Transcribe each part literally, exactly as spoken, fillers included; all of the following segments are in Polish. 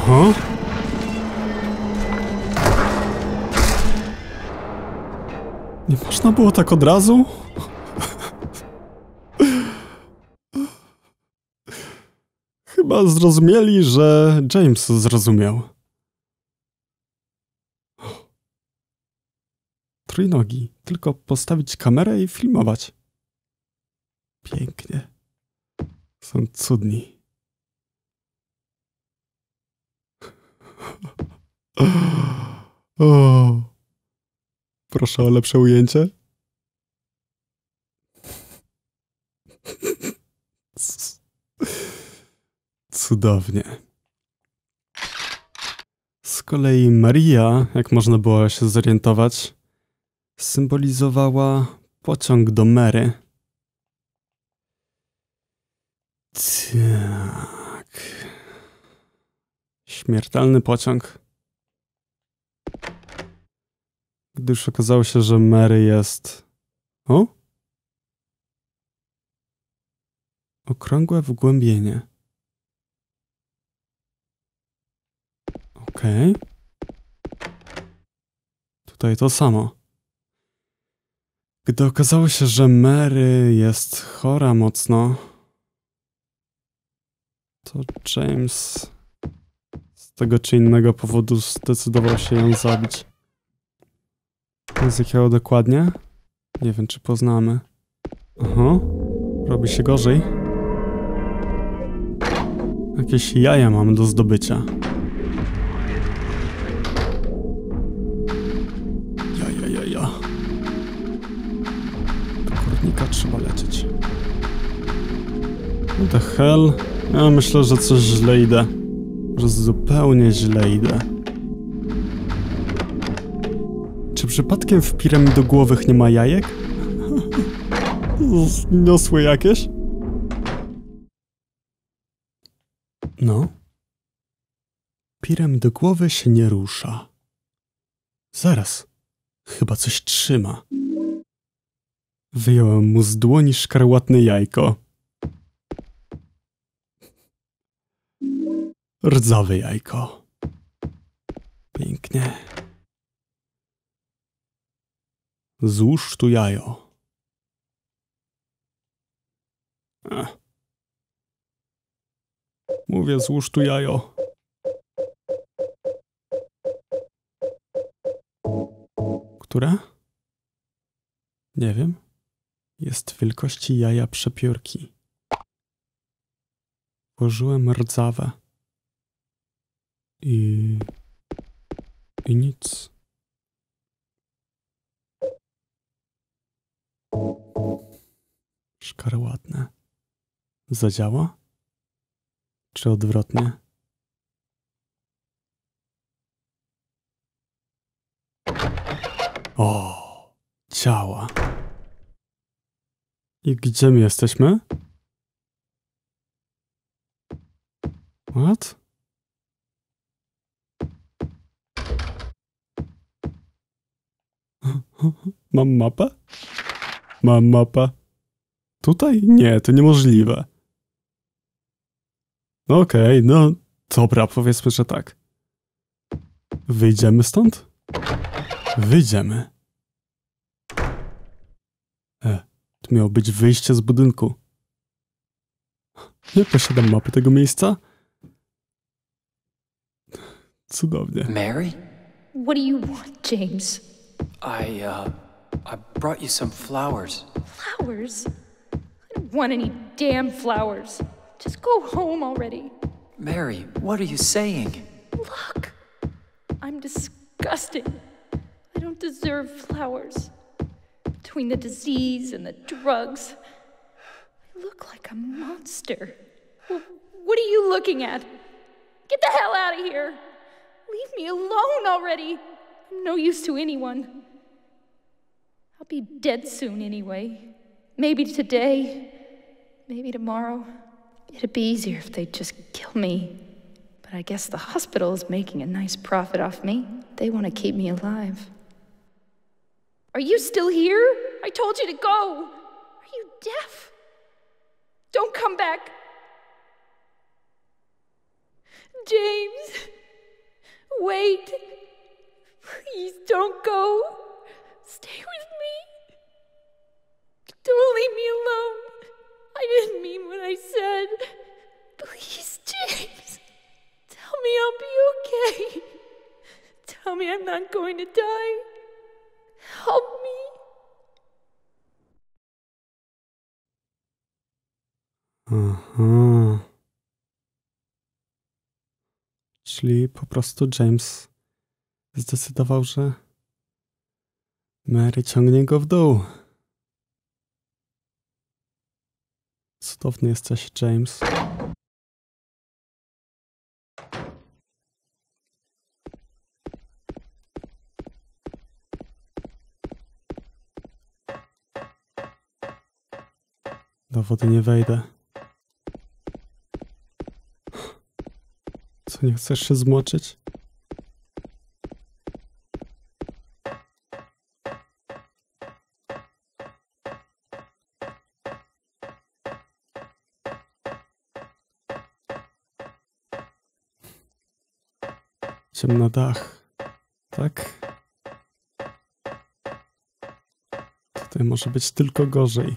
Aha. Nie można było tak od razu? Chyba zrozumieli, że James zrozumiał. Trójnogi. Tylko postawić kamerę i filmować. Pięknie. Są cudni. O. Proszę o lepsze ujęcie. Cudownie. Z kolei Maria, jak można było się zorientować, symbolizowała pociąg do Mary. Tak. Śmiertelny pociąg. Gdyż okazało się, że Mary jest... O? Okrągłe wgłębienie. Okej. Okay. Tutaj to samo. Gdy okazało się, że Mary jest chora mocno, to James z tego czy innego powodu zdecydował się ją zabić. Z jakiego dokładnie? Nie wiem, czy poznamy. Aha. Robi się gorzej. Jakieś jaja mam do zdobycia. Ja, ja, ja, ja. Do kornika trzeba lecieć. What the hell? Ja myślę, że coś źle idę. Że zupełnie źle idę. Czy przypadkiem w piramidogłowych nie ma jajek? Zniosłe jakieś? No. Piramidogłowy się nie rusza. Zaraz. Chyba coś trzyma. Wyjąłem mu z dłoni szkarłatne jajko. Rdzawe jajko. Pięknie. Złóż tu jajo. Ech. Mówię, złóż tu jajo. Które? Nie wiem. Jest wielkości jaja przepiórki. Włożyłem rdzawe. I... I nic. Szkarłatne. Zadziała? Czy odwrotnie? O, działa. I gdzie my jesteśmy? What? Mam mapę? Mam mapę. Tutaj? Nie, to niemożliwe. Okej, okay, no dobra, powiedzmy, że tak. Wyjdziemy stąd? Wyjdziemy. E, tu miało być wyjście z budynku. Nie posiadam mapy tego miejsca? Cudownie. Mary? What do you want, James? I, uh, I brought you some flowers. Flowers? I don't want any damn flowers. Just go home already. Mary, what are you saying? Look, I'm disgusting. I don't deserve flowers. Between the disease and the drugs, I look like a monster. Well, what are you looking at? Get the hell out of here. Leave me alone already. I'm no use to anyone. I'll be dead soon anyway. Maybe today, maybe tomorrow. It'd be easier if they'd just kill me. But I guess the hospital is making a nice profit off me. They want to keep me alive. Are you still here? I told you to go. Are you deaf? Don't come back. James. wait. Please don't go. Stay with me. Don't leave me alone. I didn't mean what I said. Please, James. Tell me I'll be okay. Tell me I'm not going to die. Help me. Aha. Czyli po prostu James zdecydował, że Mary ciągnie go w dół. Cudowny jesteś, James. Do wody nie wejdę. Co, nie chcesz się zmoczyć? Idziemy na dach. Tak? Tutaj może być tylko gorzej.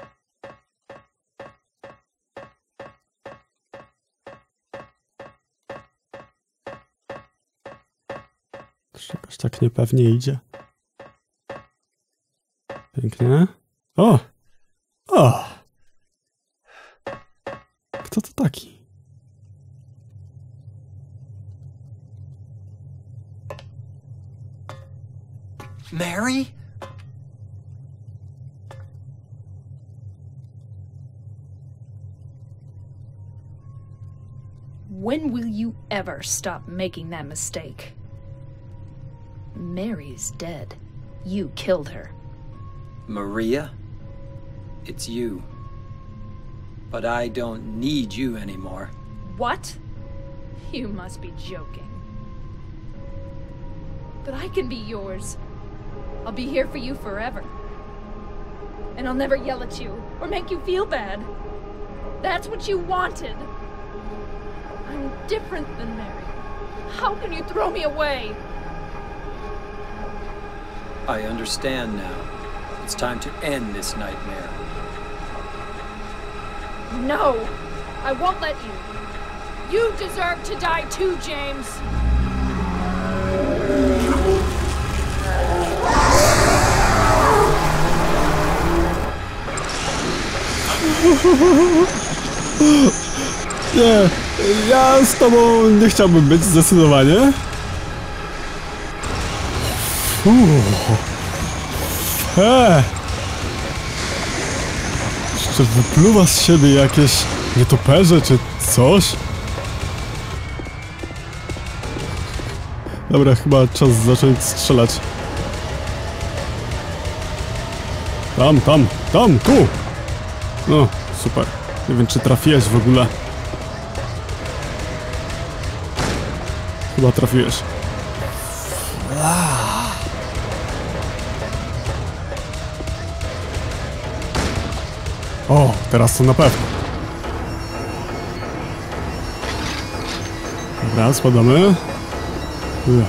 Jakoś tak niepewnie idzie. Pięknie. O! O! Kto to taki? Mary? When will you ever stop making that mistake? Mary's dead. You killed her. Maria? It's you. But I don't need you anymore. What? You must be joking. But I can be yours. I'll be here for you forever. And I'll never yell at you or make you feel bad. That's what you wanted. I'm different than Mary. How can you throw me away? I understand now. It's time to end this nightmare. No! I won't let you. You deserve to die too, James! Nie, ja z tobą nie chciałbym być zdecydowanie. Uuu. He. Jeszcze wypluwa z siebie jakieś nietoperze czy coś. Dobra, chyba czas zacząć strzelać. Tam, tam, tam, tu! No, super. Nie wiem, czy trafiłeś w ogóle. Chyba trafiłeś. O, teraz to na pewno. Dobra, spadamy. Uch.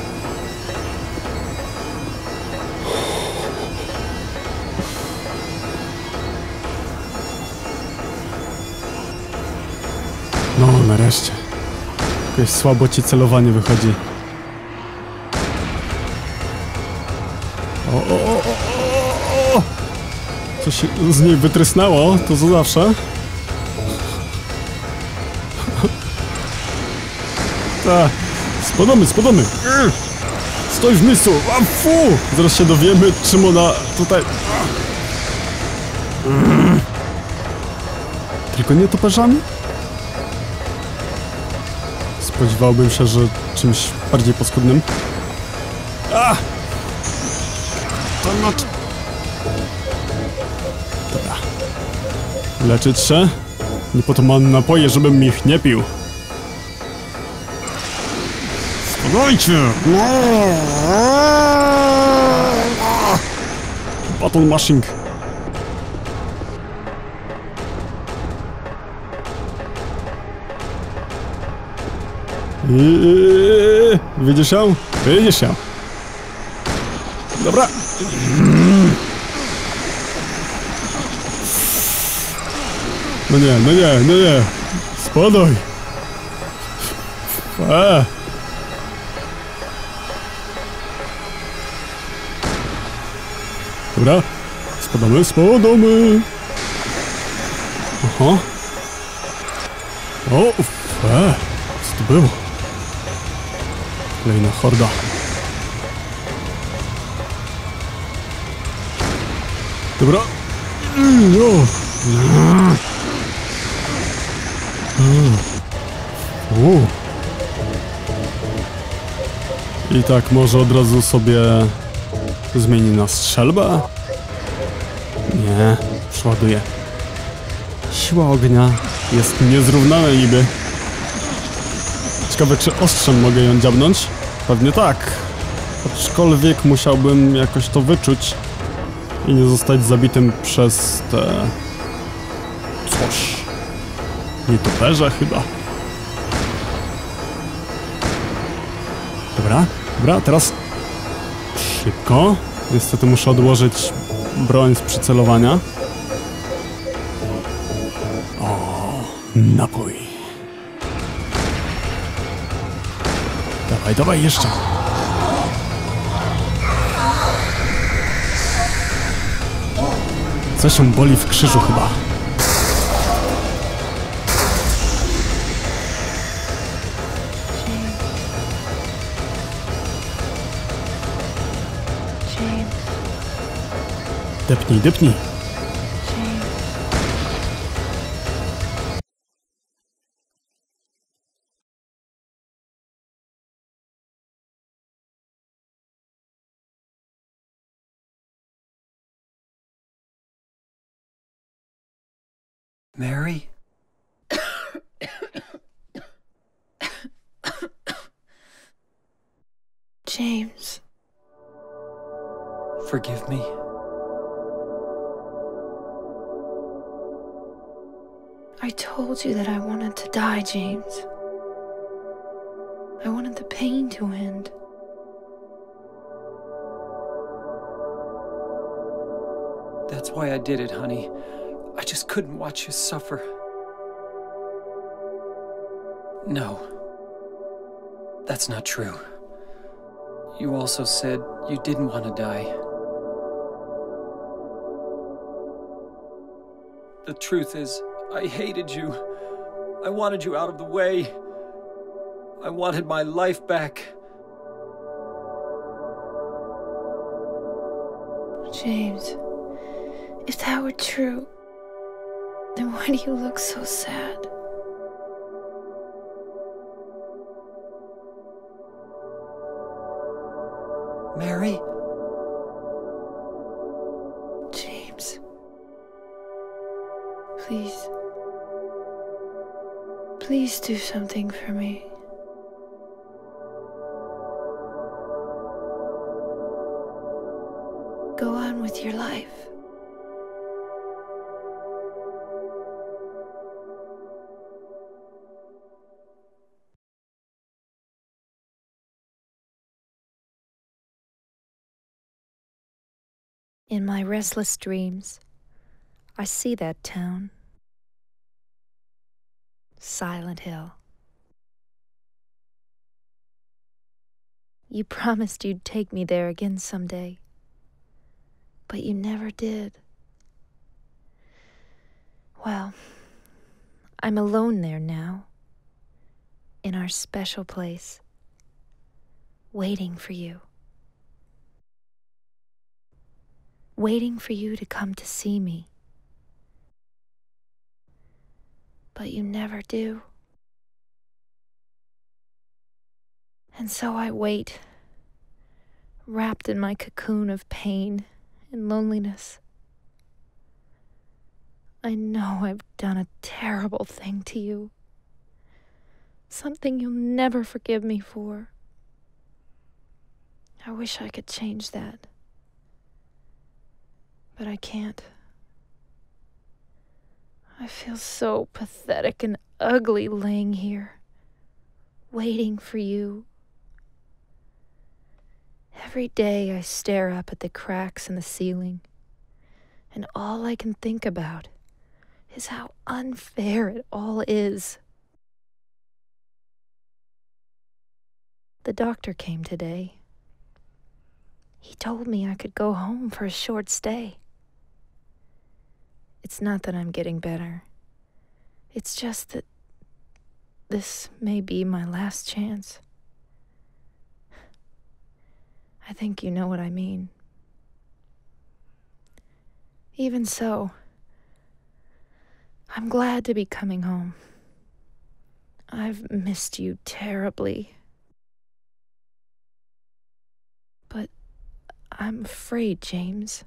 No, nareszcie. Jakoś słabo ci celowanie wychodzi. O, o, o, o, o! Co się z niej wytrysnęło, to co zawsze. Tak, spadamy, spadamy. Stoi w miejscu, a fu! Zaraz się dowiemy, czym ona tutaj... Tylko nie toperzami? Spodziewałbym się, że czymś bardziej paskudnym. A! To no... Dobra. Leczyć się? Nie po to mam napoje, żebym ich nie pił. Spadajcie! Battle mashing. Eee, widzisz ją? Widzisz ją. Dobra. No nie, no nie, no nie. Spadaj. A. Dobra. Spadamy, spadamy. Aha. O, e, co to było? Kolejna horda. Dobra. No. U. I tak może od razu sobie zmieni na strzelbę? Nie, przeładuję. Siła ognia jest niezrównana niby. Ciekawe, czy ostrzem mogę ją dziabnąć? Pewnie tak. Aczkolwiek musiałbym jakoś to wyczuć i nie zostać zabitym przez te... coś. Nietoperze chyba. Dobra, dobra, teraz szybko. Niestety muszę odłożyć broń z przycelowania. O, napój. Dawaj, dawaj, jeszcze. Coś się boli w krzyżu chyba. Depnij, depnij. Mary? James. Forgive me. I told you that I wanted to die, James. I wanted the pain to end. That's why I did it, honey. I just couldn't watch you suffer. No. That's not true. You also said you didn't want to die. The truth is, I hated you. I wanted you out of the way. I wanted my life back. James, if that were true, then why do you look so sad? Mary? James. Please. Please do something for me. Go on with your life. In my restless dreams, I see that town. Silent Hill. You promised you'd take me there again someday, but you never did. Well, I'm alone there now, in our special place, waiting for you. Waiting for you to come to see me. But you never do. And so I wait, wrapped in my cocoon of pain and loneliness. I know I've done a terrible thing to you. Something you'll never forgive me for. I wish I could change that. But I can't. I feel so pathetic and ugly laying here, waiting for you. Every day I stare up at the cracks in the ceiling, and all I can think about is how unfair it all is. The doctor came today. He told me I could go home for a short stay. It's not that I'm getting better. It's just that this may be my last chance. I think you know what I mean. Even so, I'm glad to be coming home. I've missed you terribly. But I'm afraid, James.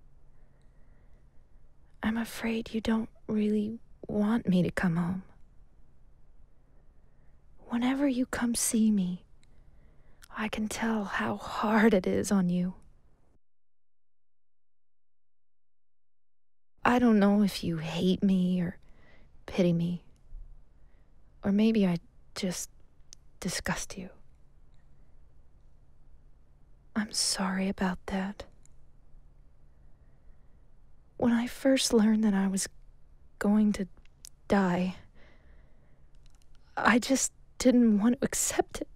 I'm afraid you don't really want me to come home. Whenever you come see me, I can tell how hard it is on you. I don't know if you hate me or pity me, or maybe I just disgust you. I'm sorry about that. When I first learned that I was going to die, I just didn't want to accept it.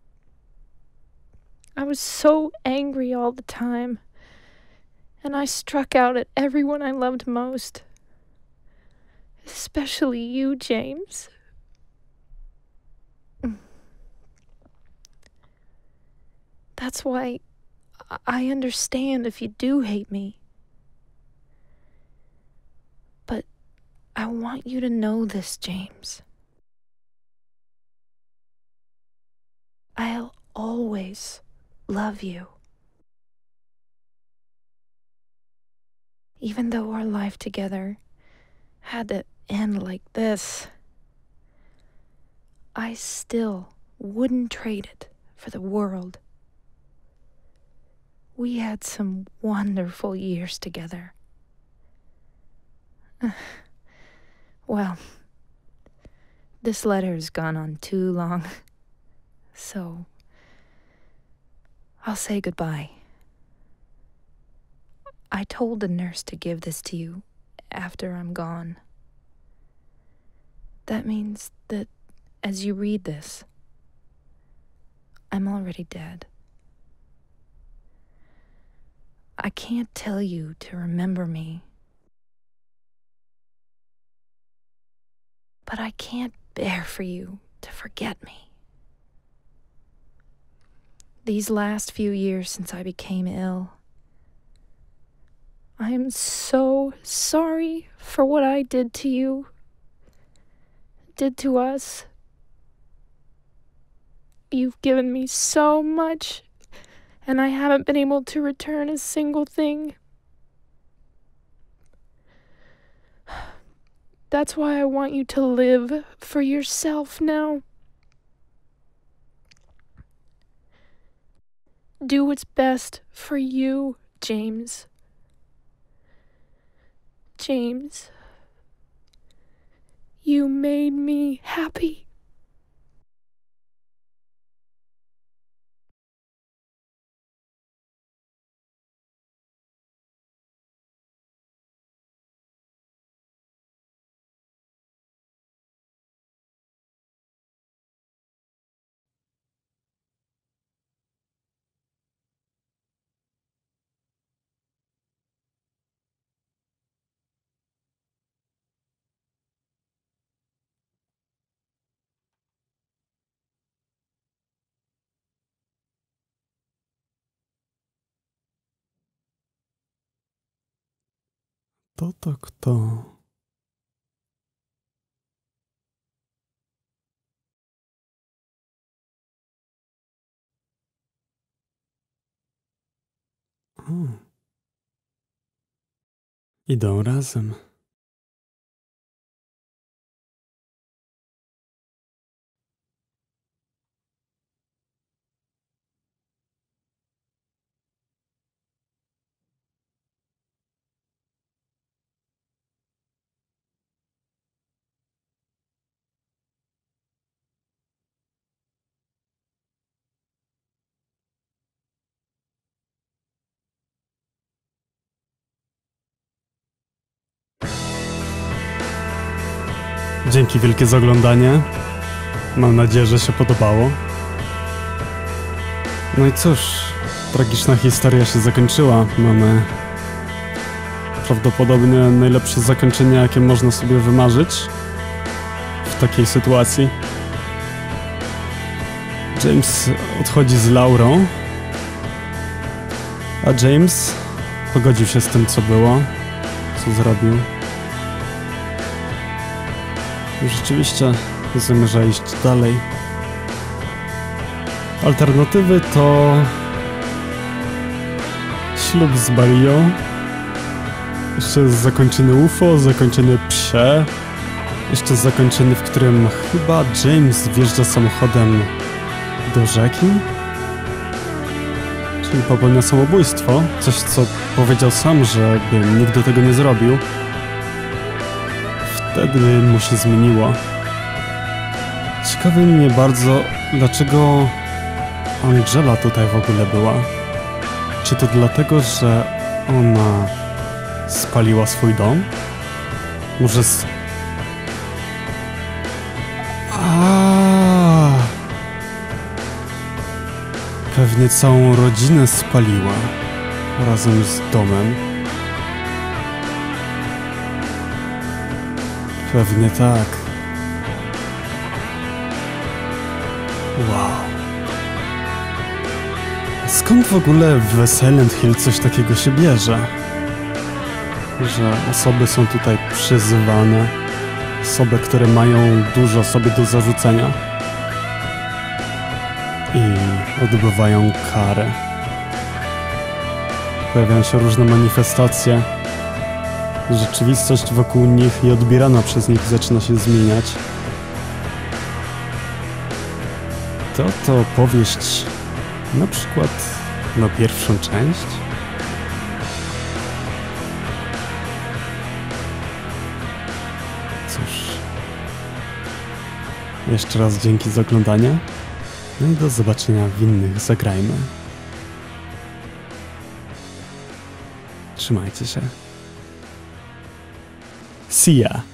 I was so angry all the time, and I struck out at everyone I loved most. Especially you, James. That's why I understand if you do hate me. But I want you to know this, James. I'll always love you. Even though our life together had to end like this, I still wouldn't trade it for the world. We had some wonderful years together. Well, this letter has gone on too long, so I'll say goodbye. I told the nurse to give this to you after I'm gone. That means that as you read this, I'm already dead. I can't tell you to remember me, but I can't bear for you to forget me. These last few years since I became ill, I am so sorry for what I did to you, did to us. You've given me so much, and I haven't been able to return a single thing. That's why I want you to live for yourself now. Do what's best for you, James. James, you made me happy. To to kto? O. Idą razem. Dzięki wielkie za oglądanie. Mam nadzieję, że się podobało. No i cóż, tragiczna historia się zakończyła. Mamy prawdopodobnie najlepsze zakończenie, jakie można sobie wymarzyć w takiej sytuacji. James odchodzi z Laurą, a James pogodził się z tym, co było, co zrobił. Rzeczywiście zamierza iść dalej. Alternatywy to ślub z Barią, jeszcze zakończenie U F O, zakończenie Psie, jeszcze zakończenie, w którym chyba James wjeżdża samochodem do rzeki, czyli popełnia samobójstwo, coś co powiedział sam, że by nigdy tego nie zrobił. Wtedy mu się zmieniło. Ciekawi mnie bardzo, dlaczego Angela tutaj w ogóle była. Czy to dlatego, że ona spaliła swój dom? Może z... A. Pewnie całą rodzinę spaliła razem z domem. Pewnie tak. Wow. Skąd w ogóle w Silent Hill coś takiego się bierze? Że osoby są tutaj przyzywane, osoby, które mają dużo sobie do zarzucenia i odbywają karę. Pojawiają się różne manifestacje. Rzeczywistość wokół nich i odbierana przez nich zaczyna się zmieniać. To to opowieść na przykład na pierwszą część. Cóż, jeszcze raz dzięki za oglądanie. No i do zobaczenia w innych Zagrajmy. Trzymajcie się. See ya.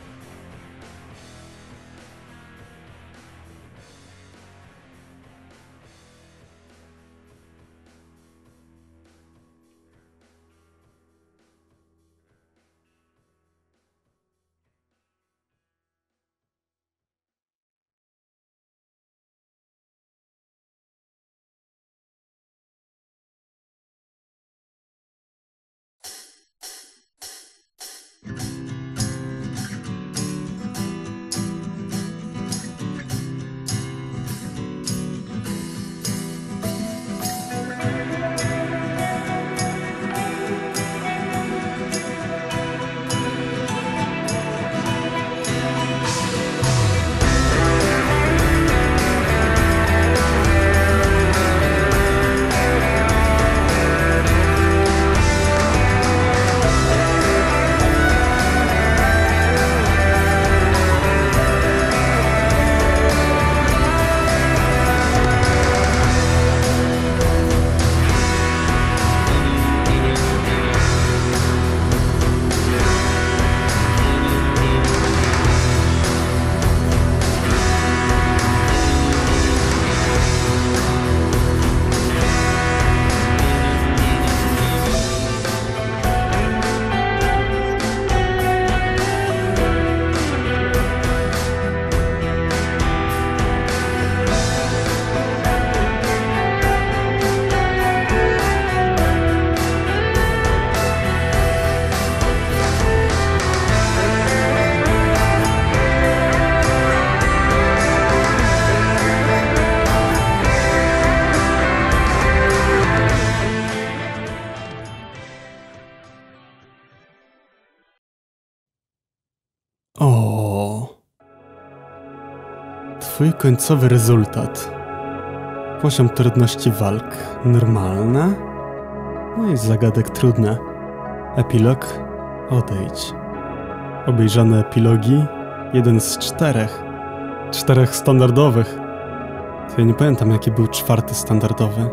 O. Twój końcowy rezultat. Poziom trudności walk normalne. No i zagadek trudne. Epilog odejdź. Obejrzane epilogi jeden z czterech. Czterech standardowych. To ja nie pamiętam, jaki był czwarty standardowy.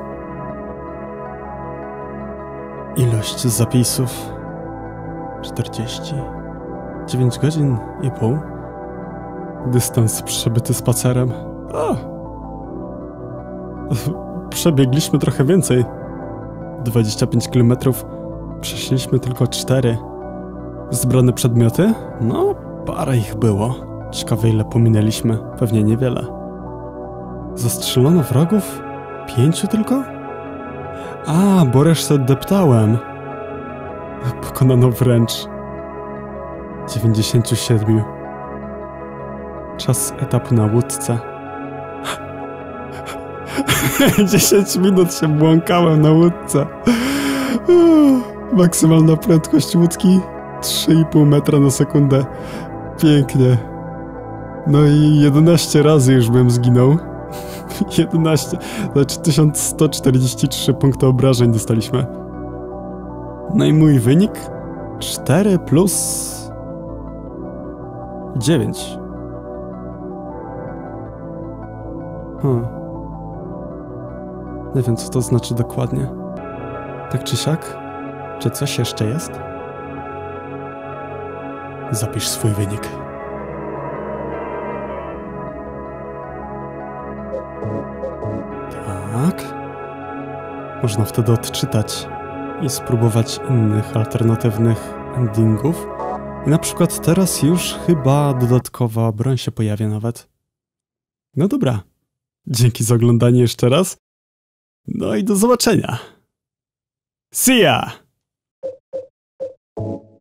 Ilość zapisów czterdzieści dziewięć godzin i pół. Dystans przebyty spacerem. O! Przebiegliśmy trochę więcej. dwadzieścia pięć kilometrów. Przeszliśmy tylko cztery. Zbrane przedmioty? No, parę ich było. Ciekawe, ile pominęliśmy. Pewnie niewiele. Zastrzelono wrogów? Pięciu tylko? A, bo resztę deptałem. Pokonano wręcz dziewięćdziesięciu siedmiu. Czas etapu na łódce. dziesięć minut się błąkałem na łódce. Maksymalna prędkość łódki trzy i pół metra na sekundę. Pięknie. No i jedenaście razy już bym zginął. jedenaście, znaczy tysiąc sto czterdzieści trzy punkty obrażeń dostaliśmy. No i mój wynik? cztery plus dziewięć. Hmm. Nie wiem, co to znaczy dokładnie. Tak czy siak? Czy coś jeszcze jest? Zapisz swój wynik. Tak. Można wtedy odczytać i spróbować innych alternatywnych endingów. I na przykład teraz już chyba dodatkowa broń się pojawia nawet. No dobra. Dzięki za oglądanie jeszcze raz. No i do zobaczenia. See ya!